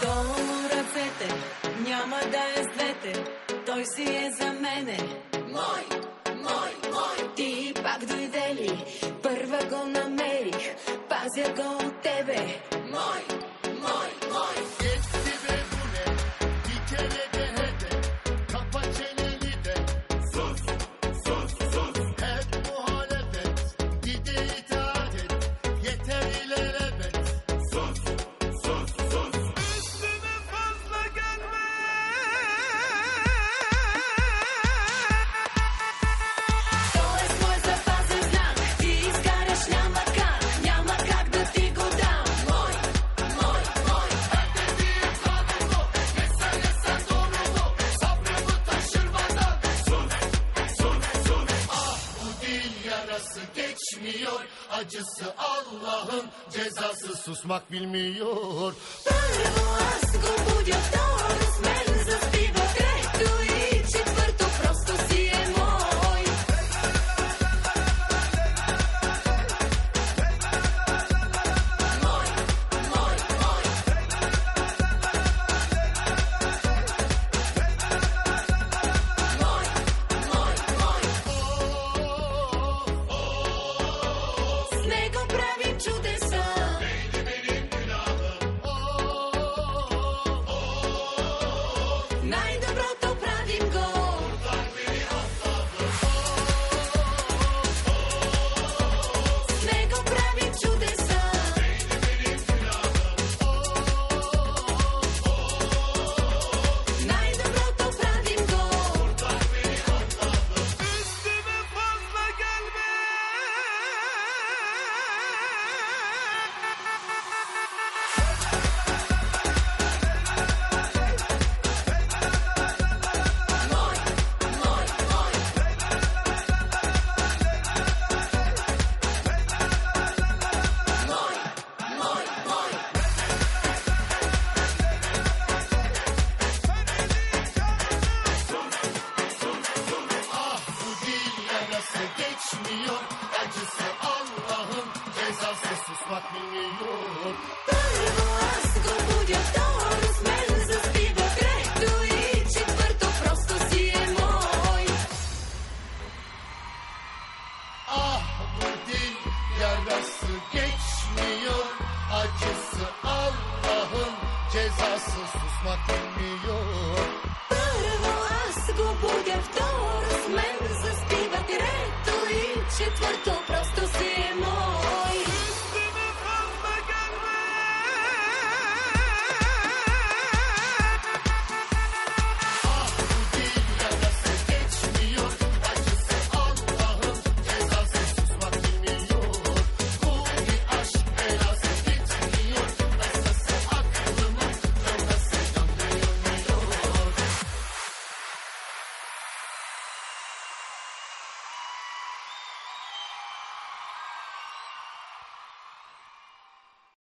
Долу ръцете, няма да е с двете, той си е за мене. Мой, мой, мой. Ти пак дойде ли, първа го намерих, пазя го от тебе. Мой, мой, мой. Geçti ve bu ne? Bir kere de hede. Kapa çeneni de. Sus, sus, sus. Hep muhalefet. Gide itaat et. Yeter ilelebet. Sus, sus, sus. Üstüme fazla gelme. Той е свой запазен знак, ти изгаряш няма как да ти го дам. Мой, мой, мой. Bu dil yarası geçmiyor. Acısı Allah'ın cezası susmak bilmiyor. Първо аз го будя, второ с мен заспива, трето и четвърто просто си е мой. Мой, мой, мой. Мой, мой, мой. С него правим чудеса. Най-доброто правим го. С него правим чудеса. Най-доброто правим го. Üstüme fazla gelme. Мой, мой, мой. Мой, мой, мой. Ah bu dil yarası geçmiyor. Acısı Allah'ın cezası susmak bilmiyor. Първо аз го будя, второ с мен заспива, трето и четвърто просто си е мой. Ah bu dil yarası geçmiyor. Acısı Allah'ın cezası susmak bilmiyor. Първо аз го будя, второ с мен заспива, трето и четвърто просто